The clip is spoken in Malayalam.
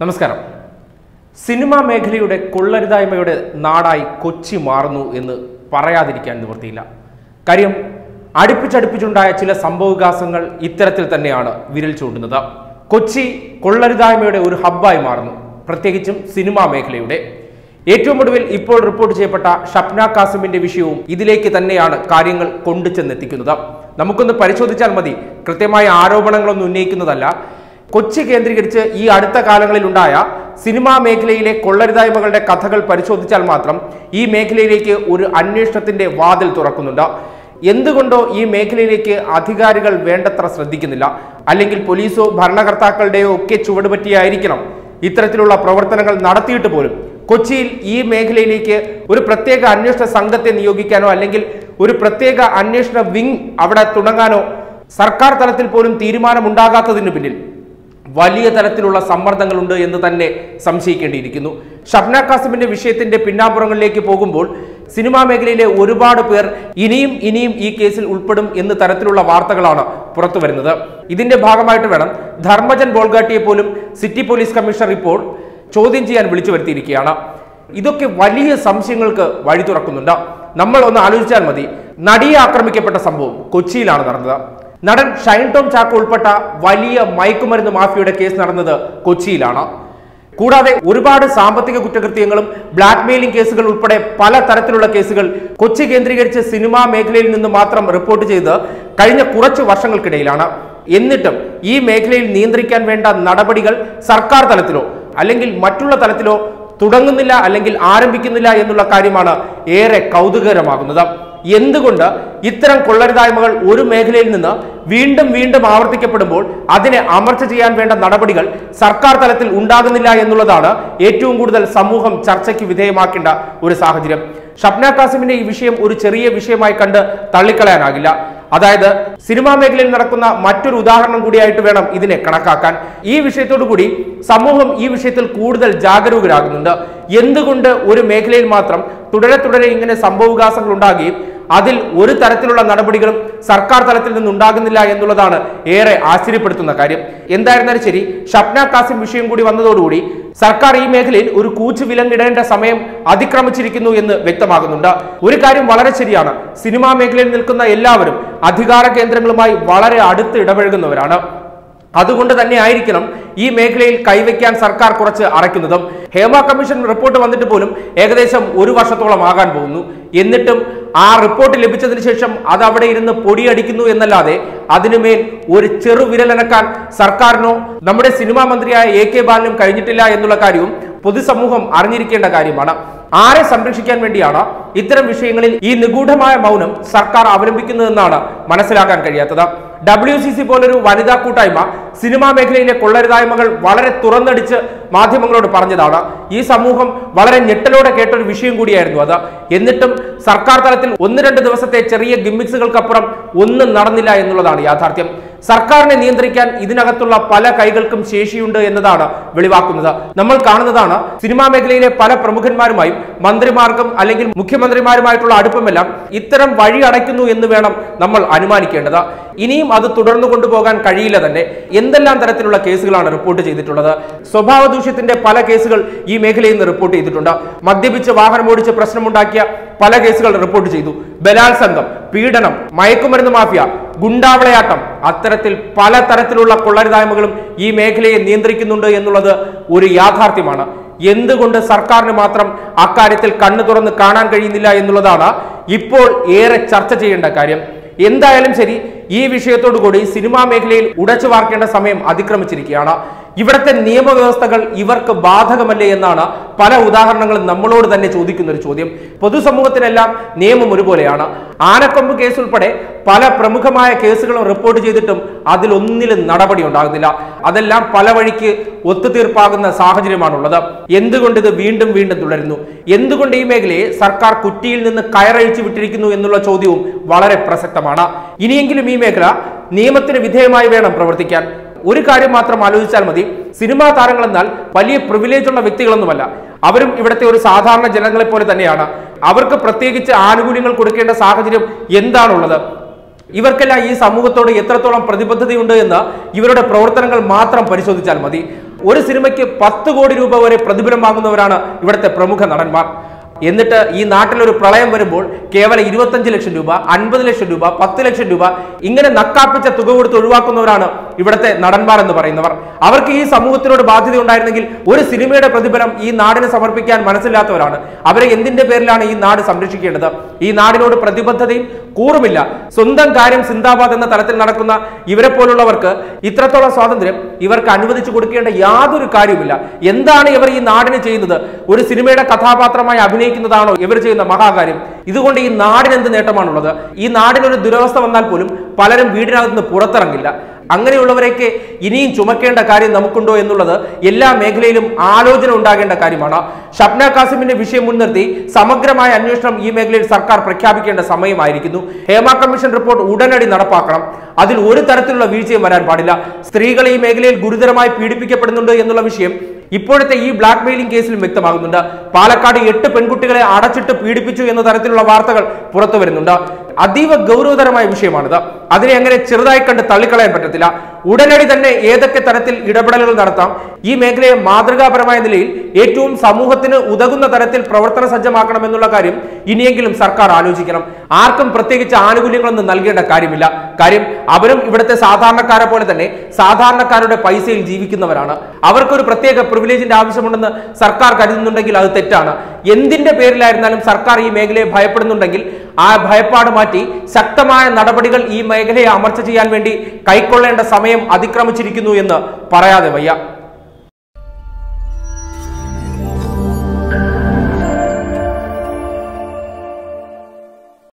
നമസ്കാരം. സിനിമാ മേഖലയുടെ കൊള്ളരുതായ്മയുടെ നാടായി കൊച്ചി മാറുന്നു എന്ന് പറയാതിരിക്കാൻ നിവൃത്തിയില്ല. കാര്യം അടുപ്പിച്ചടുപ്പിച്ചുണ്ടായ ചില സംഭവവികാസങ്ങൾ ഇത്തരത്തിൽ തന്നെയാണ് വിരൽ ചൂണ്ടുന്നത്. കൊച്ചി കൊള്ളരുതായ്മയുടെ ഒരു ഹബ്ബായി മാറുന്നു, പ്രത്യേകിച്ചും സിനിമാ മേഖലയുടെ. ഏറ്റവും ഒടുവിൽ ഇപ്പോൾ റിപ്പോർട്ട് ചെയ്യപ്പെട്ട ഷപ്ന കാസിമിന്റെ വിഷയവും ഇതിലേക്ക് തന്നെയാണ് കാര്യങ്ങൾ കൊണ്ടുചെന്നെത്തിക്കുന്നത്. നമുക്കൊന്ന് പരിശോധിച്ചാൽ മതി. കൃത്യമായ ആരോപണങ്ങളൊന്നും ഉന്നയിക്കുന്നതല്ല. കൊച്ചി കേന്ദ്രീകരിച്ച് ഈ അടുത്ത കാലങ്ങളിൽ ഉണ്ടായ സിനിമാ മേഖലയിലെ കൊള്ളരുതായ്മകളുടെ കഥകൾ പരിശോധിച്ചാൽ മാത്രം ഈ മേഖലയിലേക്ക് ഒരു അന്വേഷണത്തിന്റെ വാതിൽ തുറക്കുന്നുണ്ട്. എന്തുകൊണ്ടോ ഈ മേഖലയിലേക്ക് അധികാരികൾ വേണ്ടത്ര ശ്രദ്ധിക്കുന്നില്ല. അല്ലെങ്കിൽ പോലീസോ ഭരണകർത്താക്കളുടെയോ ഒക്കെ ചുവടുപറ്റിയായിരിക്കണം ഇത്തരത്തിലുള്ള പ്രവർത്തനങ്ങൾ നടത്തിയിട്ട് പോലും കൊച്ചിയിൽ ഈ മേഖലയിലേക്ക് ഒരു പ്രത്യേക അന്വേഷണ സംഘത്തെ നിയോഗിക്കാനോ അല്ലെങ്കിൽ ഒരു പ്രത്യേക അന്വേഷണ വിങ് അവിടെ തുടങ്ങാനോ സർക്കാർ തലത്തിൽ പോലും തീരുമാനമുണ്ടാകാത്തതിന് പിന്നിൽ വലിയ തരത്തിലുള്ള സമ്മർദ്ദങ്ങളുണ്ട് എന്ന് തന്നെ സംശയിക്കേണ്ടിയിരിക്കുന്നു. ഷപ്ന കാസിമിന്റെ വിഷയത്തിന്റെ പിന്നാമ്പുറങ്ങളിലേക്ക് പോകുമ്പോൾ സിനിമാ മേഖലയിലെ ഒരുപാട് പേർ ഇനിയും ഈ കേസിൽ ഉൾപ്പെടും എന്ന തരത്തിലുള്ള വാർത്തകളാണ് പുറത്തു വരുന്നത്. ഇതിന്റെ ഭാഗമായിട്ട് വേണം ധർമ്മജൻ ബോൾഗാട്ടിയെ പോലും സിറ്റി പോലീസ് കമ്മീഷണർ ഇപ്പോൾ ചോദ്യം ചെയ്യാൻ വിളിച്ചു വരുത്തിയിരിക്കുകയാണ്. ഇതൊക്കെ വലിയ സംശയങ്ങൾക്ക് വഴി തുറക്കുന്നുണ്ട്. നമ്മൾ ഒന്ന് ആലോചിച്ചാൽ മതി. നടിയെ ആക്രമിക്കപ്പെട്ട സംഭവം കൊച്ചിയിലാണ് നടന്നത്. നടൻ ഷൈൻ ടോം ചാക്കോ ഉൾപ്പെട്ട വലിയ മയക്കുമരുന്ന് മാഫിയയുടെ കേസ് നടന്നത് കൊച്ചിയിലാണ്. കൂടാതെ ഒരുപാട് സാമ്പത്തിക കുറ്റകൃത്യങ്ങളും ബ്ലാക്ക് മെയിലിംഗ് കേസുകൾ ഉൾപ്പെടെ പല തരത്തിലുള്ള കേസുകൾ കൊച്ചി കേന്ദ്രീകരിച്ച് സിനിമാ മേഖലയിൽ നിന്ന് മാത്രം റിപ്പോർട്ട് ചെയ്ത് കഴിഞ്ഞ കുറച്ച് വർഷങ്ങൾക്കിടയിലാണ്. എന്നിട്ടും ഈ മേഖലയിൽ നിയന്ത്രിക്കാൻ വേണ്ട നടപടികൾ സർക്കാർ തലത്തിലോ അല്ലെങ്കിൽ മറ്റുള്ള തലത്തിലോ തുടങ്ങുന്നില്ല അല്ലെങ്കിൽ ആരംഭിക്കുന്നില്ല എന്നുള്ള കാര്യമാണ് ഏറെ കൗതുകകരമാകുന്നത്. എന്തുകൊണ്ട് ഇത്തരം കൊള്ളരുതായ്മകൾ ഒരു മേഖലയിൽ നിന്ന് വീണ്ടും ആവർത്തിക്കപ്പെടുമ്പോൾ അതിനെ അമർച്ച ചെയ്യാൻ വേണ്ട നടപടികൾ സർക്കാർ തലത്തിൽ ഉണ്ടാകുന്നില്ല എന്നുള്ളതാണ് ഏറ്റവും കൂടുതൽ സമൂഹം ചർച്ചയ്ക്ക് വിധേയമാക്കേണ്ട ഒരു സാഹചര്യം. ഷപ്ന കാസിമിന്റെ ഈ വിഷയം ഒരു ചെറിയ വിഷയമായി കണ്ട് തള്ളിക്കളയാനാകില്ല. അതായത് സിനിമാ മേഖലയിൽ നടക്കുന്ന മറ്റൊരു ഉദാഹരണം കൂടിയായിട്ട് വേണം ഇതിനെ കണക്കാക്കാൻ. ഈ വിഷയത്തോടു കൂടി സമൂഹം ഈ വിഷയത്തിൽ കൂടുതൽ ജാഗരൂകരാകുന്നുണ്ട്. എന്തുകൊണ്ട് ഒരു മേഖലയിൽ മാത്രം തുടരെ ഇങ്ങനെ സംഭവവികാസങ്ങൾ ഉണ്ടാകുകയും അതിൽ ഒരു തരത്തിലുള്ള നടപടികളും സർക്കാർ തലത്തിൽ നിന്നുണ്ടാകുന്നില്ല എന്നുള്ളതാണ് ഏറെ ആശ്ചര്യപ്പെടുത്തുന്ന കാര്യം. എന്തായിരുന്നാലും ശരി, ഷപ്ന കാസിം വിഷയം കൂടി വന്നതോടുകൂടി സർക്കാർ ഈ മേഖലയിൽ ഒരു കൂച്ചു വിലങ്ങിടേണ്ട സമയം അതിക്രമിച്ചിരിക്കുന്നു എന്ന് വ്യക്തമാകുന്നുണ്ട്. ഒരു കാര്യം വളരെ ശരിയാണ്. സിനിമാ മേഖലയിൽ നിൽക്കുന്ന എല്ലാവരും അധികാര കേന്ദ്രങ്ങളുമായി വളരെ അടുത്ത് ഇടപഴകുന്നവരാണ്. അതുകൊണ്ട് തന്നെ ആയിരിക്കണം ഈ മേഖലയിൽ കൈവയ്ക്കാൻ സർക്കാർ കുറച്ച് അറയ്ക്കുന്നതും. ഹേമ കമ്മീഷൻ റിപ്പോർട്ട് വന്നിട്ട് പോലും ഏകദേശം ഒരു വർഷത്തോളം ആകാൻ പോകുന്നു. എന്നിട്ടും ആ റിപ്പോർട്ട് ലഭിച്ചതിന് ശേഷം അത് അവിടെ ഇരുന്ന് പൊടിയടിക്കുന്നു എന്നല്ലാതെ അതിനുമേൽ ഒരു ചെറുവിരലനക്കാൻ സർക്കാരിനോ നമ്മുടെ സിനിമാ മന്ത്രിയായ AK ബാലനും കഴിഞ്ഞിട്ടില്ല എന്നുള്ള കാര്യവും പൊതുസമൂഹം അറിഞ്ഞിരിക്കേണ്ട കാര്യമാണ്. ആരെ സംരക്ഷിക്കാൻ വേണ്ടിയാണ് ഇത്തരം വിഷയങ്ങളിൽ ഈ നിഗൂഢമായ മൗനം സർക്കാർ അവലംബിക്കുന്നതെന്നാണ് മനസ്സിലാക്കാൻ കഴിയാത്തത്. WCC പോലൊരു വനിതാ കൂട്ടായ്മ സിനിമാ മേഖലയിലെ കൊള്ളരുതായ്മകൾ വളരെ തുറന്നടിച്ച് മാധ്യമങ്ങളോട് പറഞ്ഞതാണ്. ഈ സമൂഹം വളരെ ഞെട്ടലോടെ കേട്ടൊരു വിഷയം കൂടിയായിരുന്നു അത്. എന്നിട്ടും സർക്കാർ തലത്തിൽ 1-2 ദിവസത്തെ ചെറിയ ഗിമ്മിക്സുകൾക്കപ്പുറം ഒന്നും നടന്നില്ല എന്നുള്ളതാണ് യാഥാർത്ഥ്യം. സർക്കാരിനെ നിയന്ത്രിക്കാൻ ഇതിനകത്തുള്ള പല കൈകൾക്കും ശേഷിയുണ്ട് എന്നതാണ് വെളിവാക്കുന്നത്. നമ്മൾ കാണുന്നതാണ് സിനിമാ മേഖലയിലെ പല പ്രമുഖന്മാരുമായും മന്ത്രിമാർക്കും അല്ലെങ്കിൽ മുഖ്യമന്ത്രിമാരുമായിട്ടുള്ള അടുപ്പമെല്ലാം ഇത്തരം വഴി അടയ്ക്കുന്നു എന്ന് വേണം നമ്മൾ അനുമാനിക്കേണ്ടത്. ഇനിയും അത് തുടർന്നു കൊണ്ടുപോകാൻ കഴിയില്ല തന്നെ. എന്തെല്ലാം തരത്തിലുള്ള കേസുകളാണ് റിപ്പോർട്ട് ചെയ്തിട്ടുള്ളത്? സ്വഭാവ ദൂഷ്യത്തിന്റെ പല കേസുകൾ ഈ മേഖലയിൽ നിന്ന് റിപ്പോർട്ട് ചെയ്തിട്ടുണ്ട്. മദ്യപിച്ച് വാഹനമോടിച്ച് പ്രശ്നമുണ്ടാക്കിയ പല കേസുകൾ റിപ്പോർട്ട് ചെയ്തു. ബലാത്സംഗം, പീഡനം, മയക്കുമരുന്ന് മാഫിയ, ഗുണ്ടാവിളയാട്ടം, അത്തരത്തിൽ പല തരത്തിലുള്ള കൊള്ളരുതായ്മകളും ഈ മേഖലയെ നിയന്ത്രിക്കുന്നുണ്ട് എന്നുള്ളത് ഒരു യാഥാർത്ഥ്യമാണ്. എന്തുകൊണ്ട് സർക്കാരിന് മാത്രം അക്കാര്യത്തിൽ കണ്ണു തുറന്ന് കാണാൻ കഴിയുന്നില്ല എന്നുള്ളതാണ് ഇപ്പോൾ ഏറെ ചർച്ച ചെയ്യേണ്ട കാര്യം. എന്തായാലും ശരി, ഈ വിഷയത്തോടു കൂടി സിനിമാ മേഖലയിൽ ഉടച്ചു വാർക്കേണ്ട സമയം അതിക്രമിച്ചിരിക്കുകയാണ്. ഇവിടുത്തെ നിയമവ്യവസ്ഥകൾ ഇവർക്ക് ബാധകമല്ലേ എന്നാണ് പല ഉദാഹരണങ്ങളും നമ്മളോട് തന്നെ ചോദിക്കുന്ന ഒരു ചോദ്യം. പൊതുസമൂഹത്തിനെല്ലാം നിയമം ഒരുപോലെയാണ്. ആനക്കൊമ്പ് കേസ് ഉൾപ്പെടെ പല പ്രമുഖമായ കേസുകളും റിപ്പോർട്ട് ചെയ്തിട്ടും അതിലൊന്നിലും നടപടി ഉണ്ടാകുന്നില്ല. അതെല്ലാം പല വഴിക്ക് ഒത്തുതീർപ്പാകുന്ന സാഹചര്യമാണുള്ളത്. എന്തുകൊണ്ട് ഇത് വീണ്ടും തുടരുന്നു? എന്തുകൊണ്ട് ഈ മേഖലയെ സർക്കാർ കുറ്റിയിൽ നിന്ന് കയറഴിച്ചു വിട്ടിരിക്കുന്നു എന്നുള്ള ചോദ്യവും വളരെ പ്രസക്തമാണ്. ഇനിയെങ്കിലും ഈ മേഖല നിയമത്തിന് വിധേയമായി വേണം പ്രവർത്തിക്കാൻ. ഒരു കാര്യം മാത്രം ആലോചിച്ചാൽ മതി. സിനിമാ താരങ്ങൾ എന്നാൽ വലിയ പ്രിവിലേജ് ഉള്ള വ്യക്തികളൊന്നുമല്ല. അവരും ഇവിടുത്തെ ഒരു സാധാരണ ജനങ്ങളെ പോലെ തന്നെയാണ്. അവർക്ക് പ്രത്യേകിച്ച് ആനുകൂല്യങ്ങൾ കൊടുക്കേണ്ട സാഹചര്യം എന്താണുള്ളത്? ഇവർക്കെല്ലാം ഈ സമൂഹത്തോട് എത്രത്തോളം പ്രതിബദ്ധതയുണ്ട് എന്ന് ഇവരുടെ പ്രവർത്തനങ്ങൾ മാത്രം പരിശോധിച്ചാൽ മതി. ഒരു സിനിമയ്ക്ക് 10 കോടി രൂപ വരെ പ്രതിഫലം വാങ്ങുന്നവരാണ് ഇവിടുത്തെ പ്രമുഖ നടന്മാർ. എന്നിട്ട് ഈ നാട്ടിലൊരു പ്രളയം വരുമ്പോൾ കേവലം 25 ലക്ഷം രൂപ, 50 ലക്ഷം രൂപ, 10 ലക്ഷം രൂപ ഇങ്ങനെ നക്കാപ്പിച്ച തുക കൊടുത്ത് ഒഴിവാക്കുന്നവരാണ് ഇവിടുത്തെ നടന്മാർ എന്ന് പറയുന്നവർ. അവർക്ക് ഈ സമൂഹത്തിനോട് ബാധ്യത ഉണ്ടായിരുന്നെങ്കിൽ ഒരു സിനിമയുടെ പ്രതിഫലം ഈ നാടിന് സമർപ്പിക്കാൻ മനസ്സില്ലാത്തവരാണ്. അവരെ എന്തിന്റെ പേരിലാണ് ഈ നാട് സംരക്ഷിക്കേണ്ടത്? ഈ നാടിനോട് പ്രതിബദ്ധതയും കൂറുമില്ല. സ്വന്തം കാര്യം സിന്ദാബാദ് എന്ന തലത്തിൽ നടക്കുന്ന ഇവരെ പോലുള്ളവർക്ക് ഇത്രത്തോളം സ്വാതന്ത്ര്യം ഇവർക്ക് അനുവദിച്ചു കൊടുക്കേണ്ട യാതൊരു കാര്യവുമില്ല. എന്താണ് ഇവർ ഈ നാടിന് ചെയ്യുന്നത്? ഒരു സിനിമയുടെ കഥാപാത്രമായി അഭിനയിക്കുന്നതാണോ ഇവർ ചെയ്യുന്ന മഹാകാര്യം? ഇതുകൊണ്ട് ഈ നാടിന് എന്ത് നേട്ടമാണുള്ളത്? ഈ നാടിനൊരു ദുരവസ്ഥ വന്നാൽ പോലും പലരും വീടിനകത്ത് നിന്ന് പുറത്തിറങ്ങില്ല. അങ്ങനെയുള്ളവരേക്ക് ഇനിയും ചുമക്കേണ്ട കാര്യം നമുക്കുണ്ടോ എന്നുള്ളത് എല്ലാ മേഖലയിലും ആലോചന ഉണ്ടാകേണ്ട കാര്യമാണ്. ഷബ്ന കാസിമിന്റെ വിഷയം മുൻനിർത്തി സമഗ്രമായ അന്വേഷണം ഈ മേഖലയിൽ സർക്കാർ പ്രഖ്യാപിക്കേണ്ട സമയമായിരിക്കുന്നു. ഹേമ കമ്മീഷൻ റിപ്പോർട്ട് ഉടനടി നടപ്പാക്കണം. അതിൽ ഒരു തരത്തിലുള്ള വീഴ്ചയും വരാൻ പാടില്ല. സ്ത്രീകൾ ഈ മേഖലയിൽ ഗുരുതരമായി പീഡിപ്പിക്കപ്പെടുന്നുണ്ട് എന്നുള്ള വിഷയം ഇപ്പോഴത്തെ ഈ ബ്ലാക്ക് മെയിലിംഗ് കേസിലും വ്യക്തമാകുന്നുണ്ട്. പാലക്കാട് 8 പെൺകുട്ടികളെ അടച്ചിട്ട് പീഡിപ്പിച്ചു എന്ന തരത്തിലുള്ള വാർത്തകൾ പുറത്തു വരുന്നുണ്ട്. അതീവ ഗൗരവതരമായ വിഷയമാണിത്. അതിനെ അങ്ങനെ ചെറുതായി കണ്ട് തള്ളിക്കളയാൻ പറ്റത്തില്ല. ഉടനടി തന്നെ ഏതൊക്കെ തരത്തിൽ ഇടപെടലുകൾ നടത്താം, ഈ മേഖലയെ മാതൃകാപരമായ നിലയിൽ ഏറ്റവും സമൂഹത്തിന് ഉതകുന്ന തരത്തിൽ പ്രവർത്തന സജ്ജമാക്കണം എന്നുള്ള കാര്യം ഇനിയെങ്കിലും സർക്കാർ ആലോചിക്കണം. ആർക്കും പ്രത്യേകിച്ച് ആനുകൂല്യങ്ങളൊന്നും നൽകേണ്ട കാര്യമില്ല. കാര്യം അവരും ഇവിടുത്തെ സാധാരണക്കാരെ പോലെ തന്നെ സാധാരണക്കാരുടെ പൈസയിൽ ജീവിക്കുന്നവരാണ്. അവർക്കൊരു പ്രത്യേക പ്രിവിലേജിന്റെ ആവശ്യമുണ്ടെന്ന് സർക്കാർ കരുതുന്നുണ്ടെങ്കിൽ അത് തെറ്റാണ്. എന്തിന്റെ പേരിലായിരുന്നാലും സർക്കാർ ഈ മേഖലയെ ഭയപ്പെടുന്നുണ്ടെങ്കിൽ ആ ഭയപ്പാട് മാറ്റി ശക്തമായ നടപടികൾ ഈ മേഖലയെ അമർച്ച ചെയ്യാൻ വേണ്ടി കൈക്കൊള്ളേണ്ട സമയം അതിക്രമിച്ചിരിക്കുന്നു എന്ന് പറയാതെ വയ്യ.